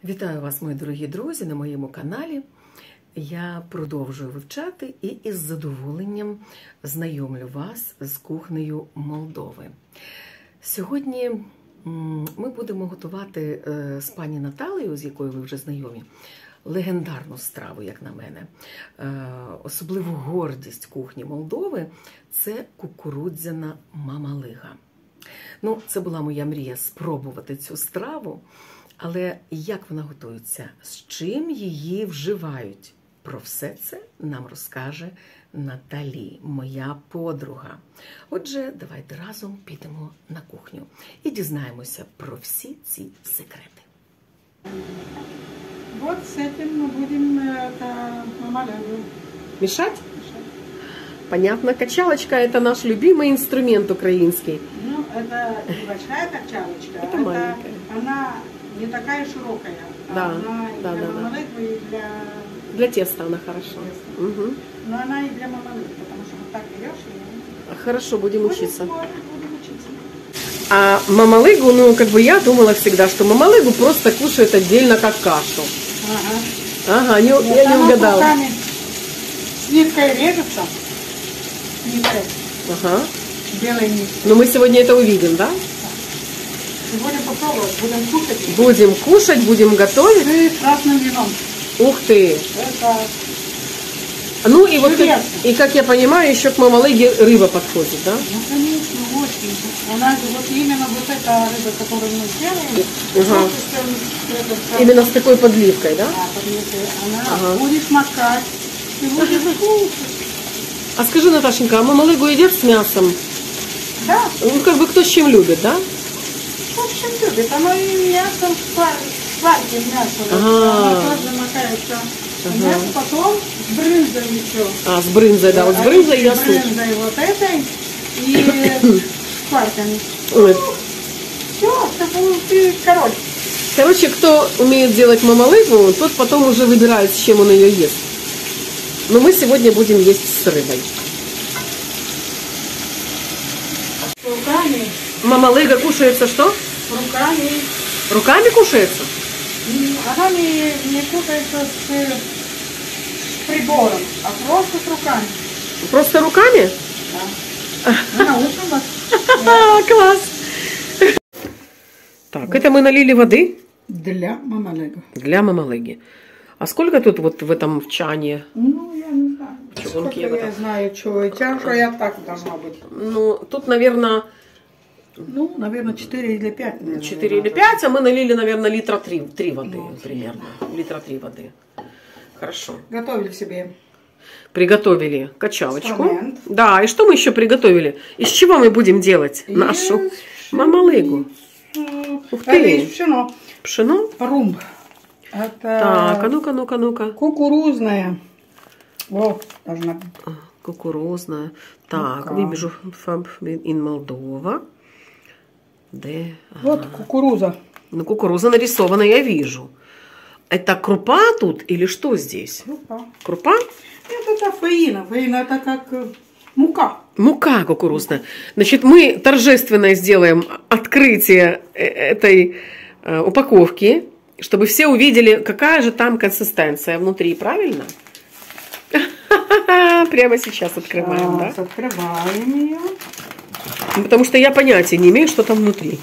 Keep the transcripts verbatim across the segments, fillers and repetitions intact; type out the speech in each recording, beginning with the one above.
Вітаю вас, мої дорогі друзі, на моєму каналі. Я продовжую вивчати і із задоволенням знайомлю вас з кухнею Молдови. Сьогодні ми будемо готувати з пані Наталією, з якою ви вже знайомі, легендарну страву, як на мене. Особливу гордість кухні Молдови – це кукурудзяна мамалига. Ну, це була моя мрія спробувати цю страву. Але як вона готується, з чим її вживають? Про все це нам розкаже Наталі, моя подруга. Отже, давайте разом підемо на кухню і дізнаємося про всі ці секрети. Вот с этим мы будем это, мамалигу мешать? Мешать. Понятно. Качалочка – это наш любимый инструмент украинский. Ну, это небольшая качалочка. Это, это маленькая. Она не такая широкая. Да, она да, и для да, мамалыгу, да. и для... Для теста она хорошо. Угу. Но она и для мамалыгу, потому что вот так берешь и... Хорошо, будем, будем учиться. Будем учиться. А мамалыгу, ну, как бы я думала всегда, что мамалыгу просто кушают отдельно, как кашу. Ага. Ага, не, вот я не угадала. С ниткой режется. Ниткой. Ага. Белой ниткой. Но мы сегодня это увидим, да? Будем попробовать, будем кушать. Будем кушать, будем готовить. С красным вином. Ух ты! Это... Ну и вот, как, и как я понимаю, еще к мамалыге рыба подходит, да? Ну, конечно, очень. У нас вот именно вот эта рыба, которую мы делаем, ага. это, именно с такой подливкой, да? Да, подливкой. Она ага. будет макать и будет вкусно. А скажи, Наташенька, а мамалыгу едят с мясом? Да. Ну, как бы кто с чем любит, да? Кто с чем любит? Оно и мясо в сварке мясо. Ага. Оно тоже макается. Ага. Мясо потом с брынзой еще. А, с брынзой, да, вот с брынзой я слышу. С брынзой вот этой и с шкварками. Ой. Все, ты король. Короче, кто умеет делать мамалыгу, тот потом уже выбирает, с чем он ее ест. Но мы сегодня будем есть с рыбой. Руками. Мамалыга кушается что? Руками. Руками кушается? Она не, не кушается с, с прибором, а просто с руками. Просто руками? Да. Мы научим вас. Класс! Так, это мы налили воды? Для мамалыги. Для мамалыги. А сколько тут вот в этом в чане? Ну, я не знаю. Сколько я этом? знаю, что тяжко, я так должна быть. Ну, тут, наверное... Ну, наверное, четыре или пять. четыре или пять, а мы налили, наверное, литра три, три воды вот. Примерно. Литра три воды. Хорошо. Готовили себе. Приготовили качалочку. Инструмент. Да, и что мы еще приготовили? Из чего мы будем делать и нашу мамалыгу? Ух ты! Пшено. Пшено? Румб. Это так, а ну-ка, ну-ка, ну-ка. Кукурузная. Вот, должна быть. Кукурузная. Так, ну выбежу in Молдова. Де? Ага. Вот кукуруза. Ну, кукуруза нарисована, я вижу. Это крупа тут или что здесь? Крупа. Крупа? Нет, это фаина. Фаина это как мука. Мука кукурузная. Значит, мы торжественно сделаем открытие этой э, упаковки, чтобы все увидели, какая же там консистенция внутри, правильно? Прямо сейчас открываем, да? Открываем ее. Потому что я понятия не имею, что там внутри.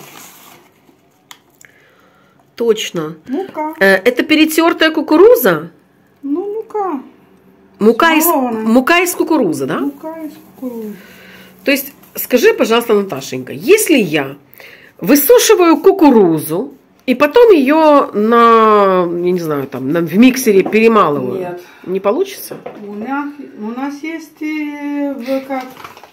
Точно. Мука. Это перетертая кукуруза? Ну, мука. Мука из, мука из кукурузы, да? Мука из кукурузы. То есть, скажи, пожалуйста, Наташенька, если я высушиваю кукурузу и потом ее на, я не знаю, там, на, в миксере перемалываю, нет, не получится? У нас, у нас есть в, как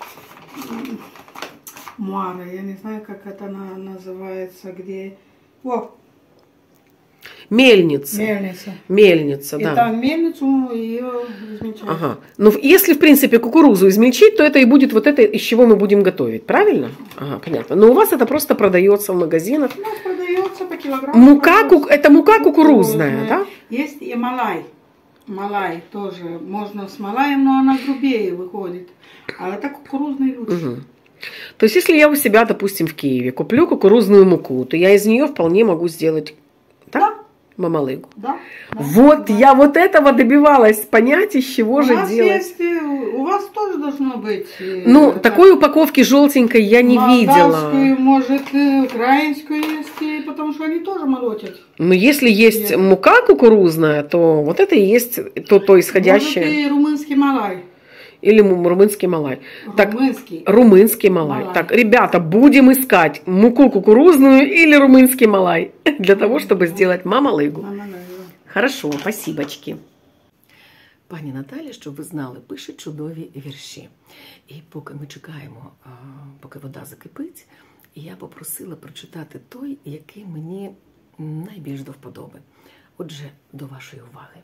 мара, я не знаю, как это она называется, где... О, Мельница. Мельница. Мельница, и да. И там мельницу ее измельчают. Ага. Ну, если, в принципе, кукурузу измельчить, то это и будет вот это, из чего мы будем готовить, правильно? Ага, понятно. Но у вас это просто продается в магазинах. У нас продается по килограмму. Мука, ку... это мука кукурузная, да? Есть и малай. Малай тоже. Можно с малаем, но она грубее выходит. А это кукурузный лучше. Угу. То есть, если я у себя, допустим, в Киеве куплю кукурузную муку, то я из нее вполне могу сделать... Да? Мамалыгу. Да. да Вот, да. я вот этого добивалась, понять, из чего у же нас делать. Есть, у вас тоже должно быть. Ну, это, такой упаковки желтенькой я не видела. Молдавскую, может, украинскую есть, потому что они тоже молотят. Но если есть Нет. мука кукурузная, то вот это и есть то, то исходящее. Может, и румынский малай. Или румынский малай. Румынский. Так, румынский малай. малай. Так, ребята, будем искать муку кукурузную или румынский малай для того, чтобы сделать мамалигу. Хорошо, спасибочки. Пані Наталя, щоб ви знали, пише чудові вірші. І поки ми чекаємо, поки вода закипить, я попросила прочитати той, який мені найбільш до вподоби. Отже, до вашої уваги.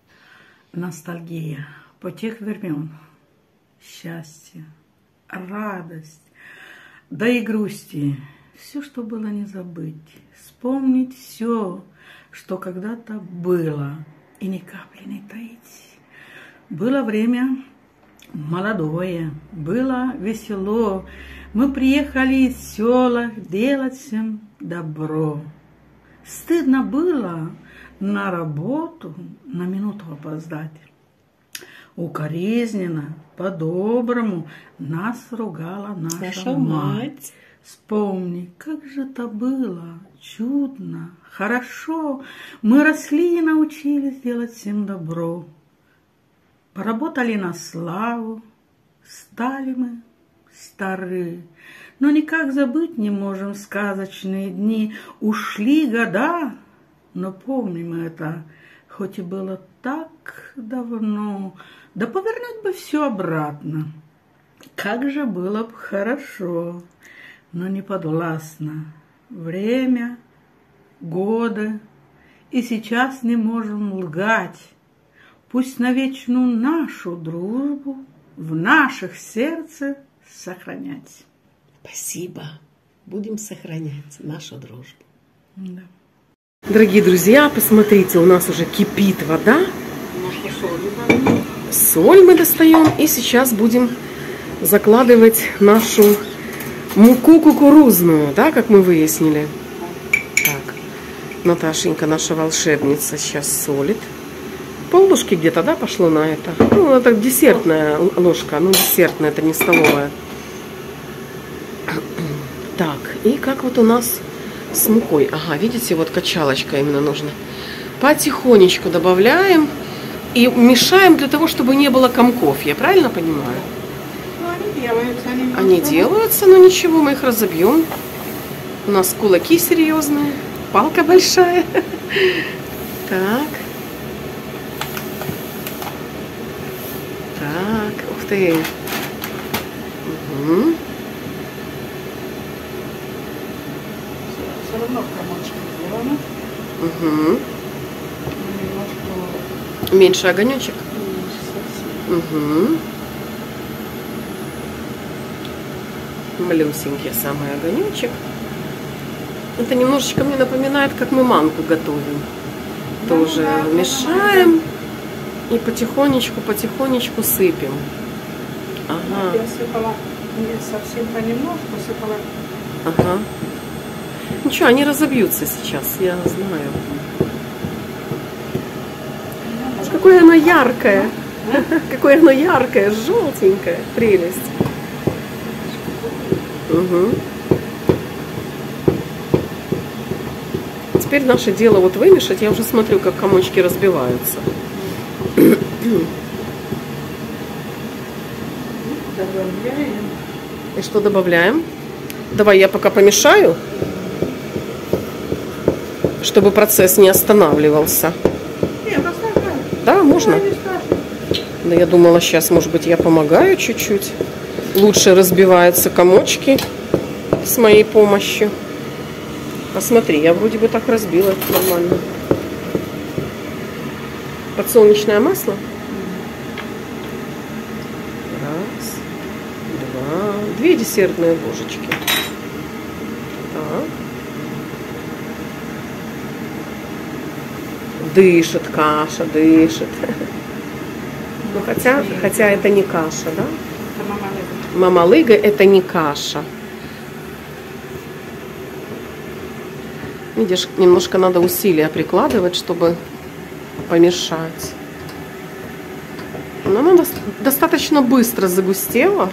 Ностальгия по тех времен. Счастье, радость, да и грусти. Все, что было, не забыть. Вспомнить все, что когда-то было, и ни капли не таить. Было время молодое, было весело. Мы приехали из села делать всем добро. Стыдно было на работу на минуту опоздать. Укоризненно, по-доброму нас ругала наша, наша мать. мать. Вспомни, как же это было чудно, хорошо. Мы росли и научились делать всем добро. Поработали на славу, стали мы стары. Но никак забыть не можем сказочные дни. Ушли года, но помним это, хоть и было так давно. Да повернуть бы все обратно. Как же было бы хорошо, но не подвластно. Время, годы, и сейчас не можем лгать. Пусть на вечную нашу дружбу в наших сердцах сохранять. Спасибо. Будем сохранять нашу дружбу. Да. Дорогие друзья, посмотрите, у нас уже кипит вода. Соль мы достаем, и сейчас будем закладывать нашу муку кукурузную, да, как мы выяснили. Так, Наташенька, наша волшебница, сейчас солит. Пол-ложки где-то, да, пошло на это? Ну, это десертная ложка, ну, десертная, это не столовая. Так, и как вот у нас с мукой. Ага, видите, вот качалочка именно нужна. Потихонечку добавляем и мешаем для того, чтобы не было комков. Я правильно понимаю? Ну, они делаются. Они, они делаются, но ничего, мы их разобьем. У нас кулаки серьезные, палка большая. Так. Так, ух ты. Угу. Все равно комочки сделаны. Угу. Немножко... Меньше огонечек? Меньше совсем. Угу. Малюсенький самый огонечек. Это немножечко мне напоминает, как мы манку готовим. Да, тоже да, мешаем да. И потихонечку, потихонечку сыпем. Ага. Я сыпала не совсем понемножку, сыпала. Ага. Ничего, они разобьются сейчас, я знаю. Какое оно яркое. Какое оно яркое, желтенькое. Прелесть. Угу. Теперь наше дело вот вымешать. Я уже смотрю, как комочки разбиваются. Добавляем. И что добавляем? Давай я пока помешаю, чтобы процесс не останавливался. Нет, оставляю. Да, можно? Да, я думала, сейчас, может быть, я помогаю чуть-чуть. Лучше разбиваются комочки с моей помощью. Посмотри, я вроде бы так разбила нормально. Подсолнечное масло. Раз, два, две десертные ложечки. Так. Дышит каша, дышит. Ну, хотя, хотя это не каша, да? Это мамалыга. Мамалыга это не каша. Видишь, немножко надо усилия прикладывать, чтобы помешать. Но она достаточно быстро загустела.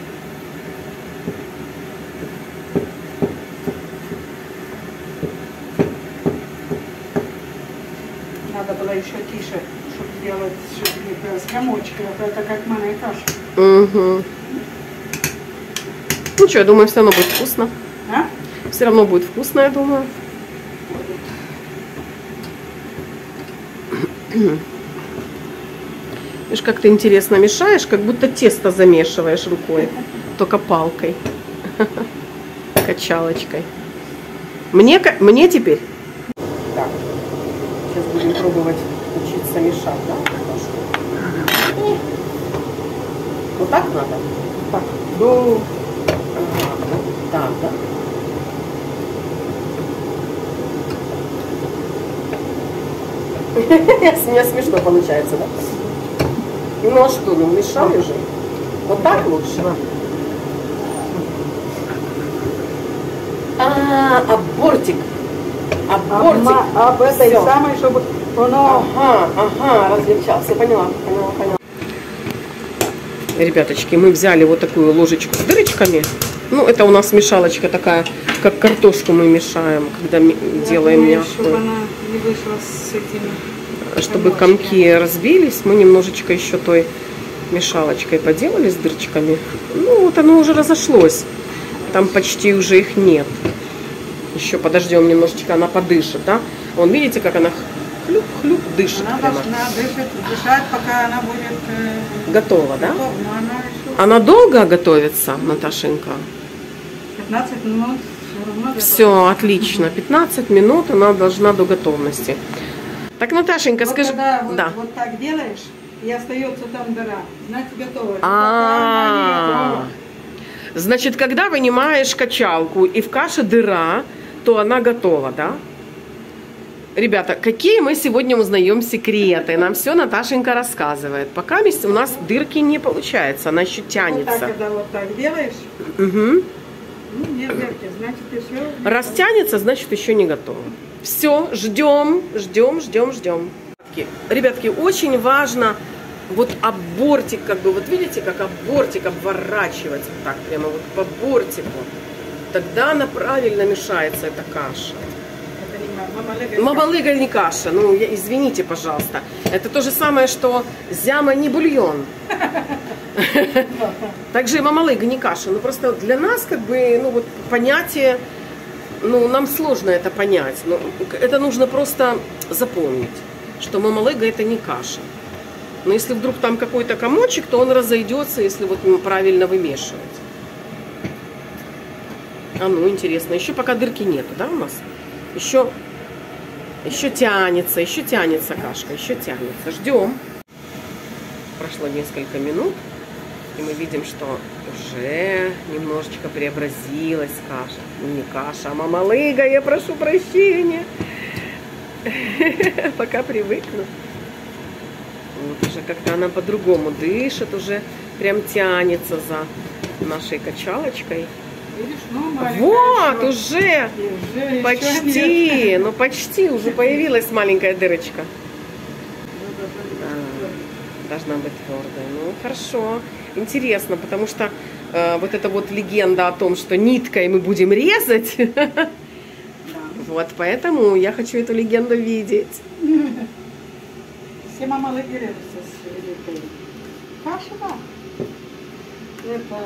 Надо было еще тише, чтобы сделать, чтобы с комочками. Это как манная каша. Угу. Ну что, я думаю, все равно будет вкусно. А? Все равно будет вкусно, я думаю. Видишь, как ты интересно мешаешь, как будто тесто замешиваешь рукой, только палкой, качалочкой. Мне, мне теперь? Так, сейчас будем пробовать учиться мешать, да? Вот так надо? Так, ну, ага, вот так, да? У меня смешно получается, да? Ну а что, ну мешали же. Вот так лучше. А, а бортик. А бортик. Об этой самой, чтобы оно... Ага, ага, различался. Поняла, поняла, поняла. Ребяточки, мы взяли вот такую ложечку с дырочками. Ну, это у нас мешалочка такая, как картошку мы мешаем, когда Я делаем думаю, мягкую. чтобы она не вышла с этими... Чтобы комки разбились, мы немножечко еще той мешалочкой поделали с дырочками. Ну, вот оно уже разошлось. Там почти уже их нет. Еще подождем немножечко, она подышит, да? Вон, видите, как она хлюп-хлюп дышит. Она прямо. должна дышать, дышать, пока она будет... Э, готова, да? готова. Но она, еще... она долго готовится, Наташенька? пятнадцать минут. Все, равно все отлично. пятнадцать минут она должна до готовности. Так, Наташенька, вот скажи... Когда вот, да. вот так делаешь, и остается там дыра, значит готово. А, значит, когда вынимаешь качалку и в каше дыра, то она готова, да? Ребята, какие мы сегодня узнаем секреты? Нам все Наташенька рассказывает. Пока у нас дырки не получается, она еще тянется. Вот так, когда вот так делаешь, угу. ну, нет дырки, значит еще... Раз тянется, значит еще не готово. Все, ждем, ждем, ждем, ждем. Ребятки, очень важно вот об бортик, как бы, вот видите, как об бортик обворачивать, вот так, прямо вот по бортику. Тогда она правильно мешается, эта каша. Это не мамалыга не каша, ну, я, извините, пожалуйста. Это то же самое, что зяма не бульон. Также и мамалыга не каша. Ну, просто для нас, как бы, ну, вот понятие... Ну, нам сложно это понять. Но это нужно просто запомнить, что мамалыга это не каша. Но если вдруг там какой-то комочек, то он разойдется, если вот правильно вымешивать. А ну, интересно. Еще пока дырки нету, да, у нас? Еще, еще тянется, еще тянется кашка, еще тянется. Ждем. Прошло несколько минут. И мы видим, что уже немножечко преобразилась каша. Не каша, а мамалыга, я прошу прощения. Пока привыкну. Вот уже как-то она по-другому дышит, уже прям тянется за нашей качалочкой. Видишь, ну, вот, еще. уже, уже почти, ну почти, уже появилась маленькая дырочка. Должна быть твердая. Ну, хорошо. Интересно, потому что э, вот эта вот легенда о том, что ниткой мы будем резать, да. Вот, поэтому я хочу эту легенду видеть. Все мамалыги режутся с великой. Каша, да. Это...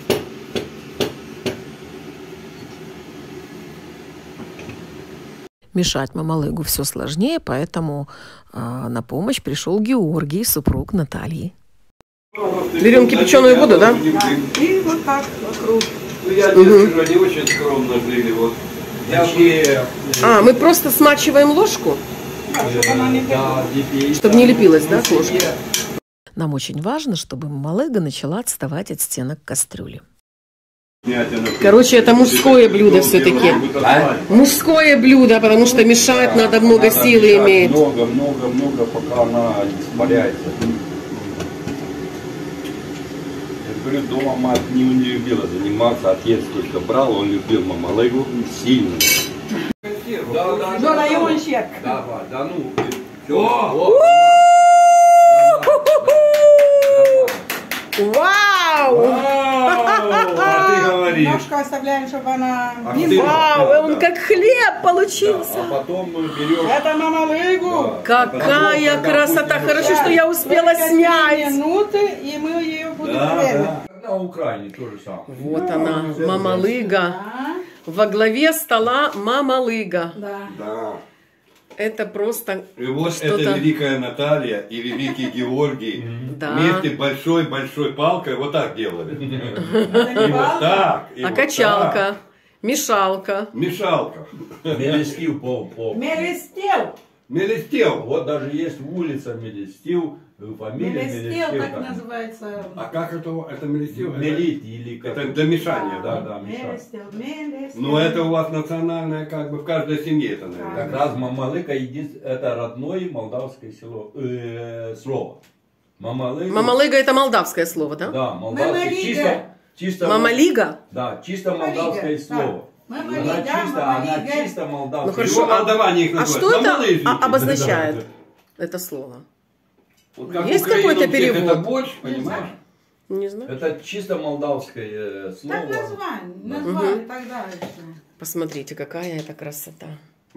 Мешать мамалыгу все сложнее, поэтому э, на помощь пришел Георгий, супруг Натальи. Берем кипяченую воду, да? Да. И вот так вокруг. Ну, я здесь угу. не очень скромно жили. Вот. Я... А, мы просто смачиваем ложку? Да, чтобы она не лепилась. Чтобы не лепилась, да, к ложке? Нам очень важно, чтобы мамалыга начала отставать от стенок кастрюли. Короче, это мужское блюдо все-таки. А? Мужское блюдо, потому что мешать да, надо много надо силы иметь. Много, много, много, пока она испаряется. Я говорю, дома мать не, не любила заниматься, отец только брал, он любил мамалыгу сильно. Да, да, Жена, да, его да. щек. Давай, да ну. Вау! А ты говоришь. Немножко оставляем, чтобы она А не ты- знала. Вау, он Да. как хлеб Да, получился. а потом мы берем... Это мама Лыгу. Какая красота! Хорошо, что я успела Только снять. три минуты, и мы ее будем Да, проверить. да. На Украине то же самое. Вот она, мамалыга. Да, Во главе стола мамалыга. да. Да. Это просто И вот что-то... эта великая Наталья и великий Георгий Да. вместе большой-большой палкой вот так делали. Это не И вот палка. так. и А вот качалка, так. мешалка. Мешалка. Мелестив по, по. Мелестел. Мелестел. Вот даже есть улица Мелестив, фамилия Мелестел, Мелестив. так там. называется. А как это? Это мелестел? Это- Мелить или как. Это для мешания, Да, да? да, мешать. Мелестел, мелестел. Ну это у вас национальное, как бы в каждой семье это, наверное. Как раз Мамалыка единственное, это родное молдавское село, э, слово. Мамалыка. Мамалыга это молдавское слово, да? Да, молдавское. Мамалига. Чисто, чисто. Мамалига? Да, чисто Мамалига, молдавское да. слово. Мамалига, Она чисто, она мамалига. чисто молдавское. Ну, хорошо, Его молдаване их А называют. что это Мамалыжники. а- обозначает, Да, да. это слово? Вот как Есть Украина какой-то у всех перевод? Это борщ, понимаешь? Не знаю. Это чисто молдавское э, слово. Так назвали, назвали тогда еще. Посмотрите, какая это красота.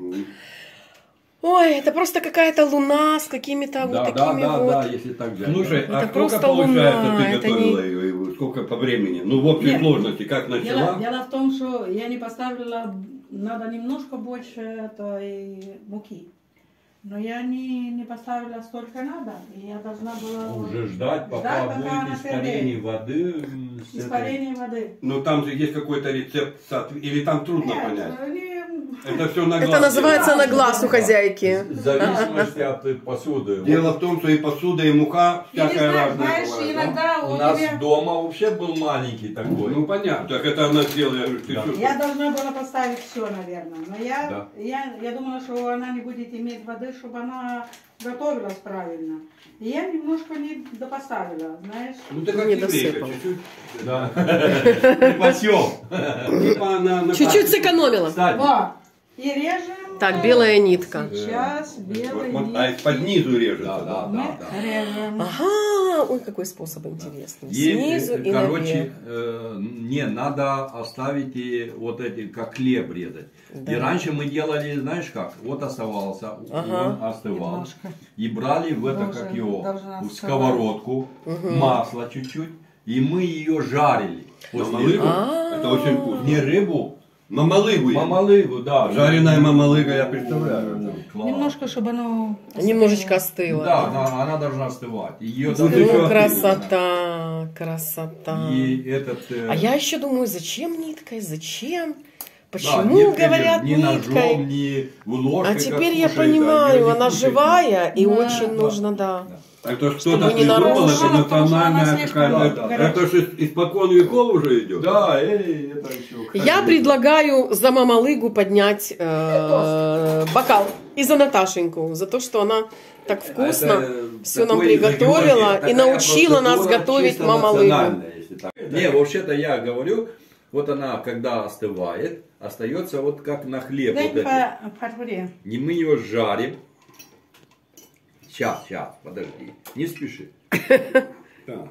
Ой, это просто какая-то луна с какими-то вот Да, да, такими да, вот. да, если так взять. Слушай, Это а сколько просто получается луна, ты это готовила не- ее? И сколько по времени? Ну в общей Нет. сложности, как Дело, начала? дело в том, что я не поставила, надо немножко больше этой муки. Но я не, не поставила столько надо, и я должна была Уже ждать, пока ждать, пока она будет испарение переет. воды. м, с этой- Испарение воды. Ну там же есть какой-то рецепт, соотве- или там трудно Нет, понять? не- Это все на глаз. Это называется Да, на глаз да, у хозяйки. В зависимости от э, посуды. Дело в том, что и посуда, и мука Я не всякая знаю, разная знаешь, бывает, да? иногда У у нас тебя... дома вообще был маленький такой. Ну понятно, так это она сделала, я говорю, ты Да. что? Я должна была поставить все, наверное. Но я, Да. я, я думала, что она не будет иметь воды, чтобы она готовилась правильно. И я немножко не допоставила, знаешь. Ну ты как Не еврейка, досыпала. чуть-чуть. Да. Припасем. Типа она на Чуть-чуть сэкономила. Кстати, Вот. И режем. Так, белая нитка. Сейчас Вот, белой вот, а из-под низу режется. Да, да, Мы да, да. режем. Ага, ой, какой способ интересный. И, Снизу э, и короче, наверх. э, не, надо оставить и вот эти, как хлеб резать. Да. И раньше мы делали, знаешь как, вот оставался, Ага. он остывал. Немножко. И брали в это, Должен- как его, должна в остывать. сковородку, масло чуть-чуть, и мы ее жарили. После Мамалыгу? А. Это очень вкусно. Не рыбу, Мамалыгу. мамалыгу, да. Жареная мамалыга, я представляю. Класс. Немножко, чтобы оно... Немножечко остыло. Да, она, она должна остывать. Ее Ну, должны- ты чё? Ну, красота, красота. И этот... э, А я еще думаю, зачем ниткой, зачем? да, Почему нет, говорят ни ножом, ниткой? ни ложкой, А как теперь я кушает, да, понимаю, её не она кушает. живая и Да. очень Да. нужно, да. Это Чтобы что-то не придумал, нарушила, это потому что она национальная слишком какая-то... горячая. Это же испокон веков уже идет. Да, эй, это еще. Я предлагаю за мамалыгу поднять э, бокал. И за Наташеньку. За то, что она так вкусно Это все нам такой приготовила такая и научила нас процедура готовить чисто мамалыгу. национальная, если так. Не, вообще-то я говорю, вот она, когда остывает, остается вот как на хлеб. Дай Вот это. по фарфоре. И мы ее жарим. Сейчас, сейчас, подожди. Не спеши. Да.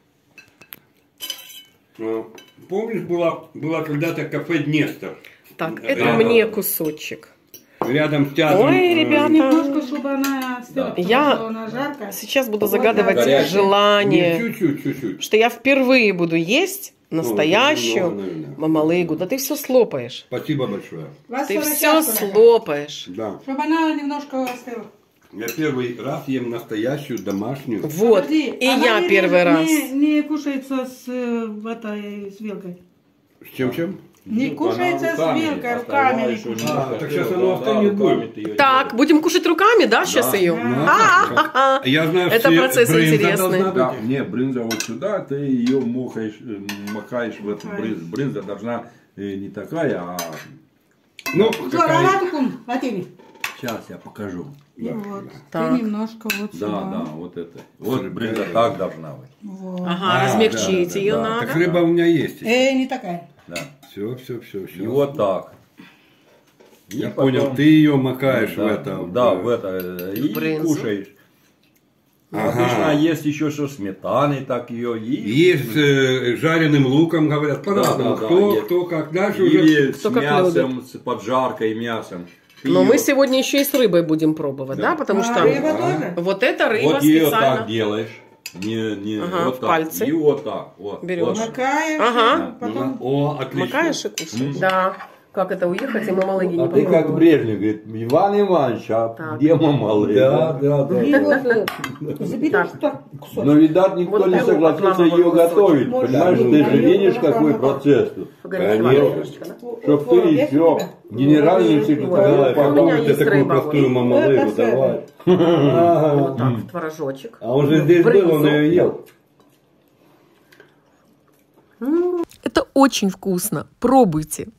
Ну, помнишь, было, было когда-то кафе Днестр? Так, Да, это да. мне кусочек. Рядом с театром. Ой, э, ребята. Немножко, чтобы она остыла, Да. потому Я- что она жаркая. Сейчас буду Вот загадывать горячая. Не, желание, чуть-чуть, чуть-чуть. что я впервые буду есть настоящую ну, наверное. мамалыгу. Да ты все слопаешь. Спасибо большое. Ты все слопаешь. Да. Чтобы она немножко остыла. Я первый раз ем настоящую домашнюю. Вот. Подожди, И она я не- первый раз. Не, не кушается с, э, в этой, с вилкой. С чем-чем? Не Ну, кушается она с руками, вилкой, оставляешь руками не ее кушается. А, немножко так сейчас остыла, оно да, остынет руками будет. ты её Так, делаешь. будем кушать руками, да, сейчас ее? Ну, А-а-а. Я знаю, Это все процесс брынза интересный. должна Да, быть. не, брынза вот сюда, ты ее мухаешь, э, макаешь в эту брынзу. Брынза должна э, не такая, а... Ну, Что, какая... рогатикум, Латини? Сейчас я покажу. И вот. Так. И немножко вот Да, сюда. да, вот это. Вот брынза так должна быть. Вот. Ага, А, размягчить да, ее да, надо. Так рыба у меня есть. Э, не такая. Да. Все, все, все, все. И вот так. И Я потом- понял, ты ее макаешь да, в это. Да, в- в это. И брынзу. кушаешь. Ага. Обычно есть еще что сметаны, так ее и... И с э, жареным луком, говорят, по-разному. да, да, кто, есть. кто как. Дальше уже... Или Кто с как мясом, с поджаркой мясом. Ты Но её- мы сегодня еще и с рыбой будем пробовать, да? Да. Потому А что рыба тоже? вот эта рыба Вот ее специально. так делаешь. Не, не, Ага, вот в так. пальцы. И вот так. Вот, Берешь. вот. Макаешь, Ага. потом... О, отлично. Макаешь и кушаешь. Да. Как это уехать, и мы малыги не А ты как попробовали. Брежнев, говорит, Иван Иванович, а Так. где мамалы? Да, да, да. Заберешь так кусочек. Но, видать, никто Вот не беру согласился отламываю ее кусочек. готовить. Может, Понимаешь, они ты же поймут, видишь, потому какой что- процесс тут. Погоди, Конечно. немножечко, да? Чтоб Творог ты есть еще у тебя? генеральный Да, секретарь у меня попробуй. ты есть такую рыба, простую вот. мамалыгу, Это давай. Вот Ага. так, в творожочек. А он же здесь был, он Брынзу. ее ел. Это очень вкусно. Пробуйте.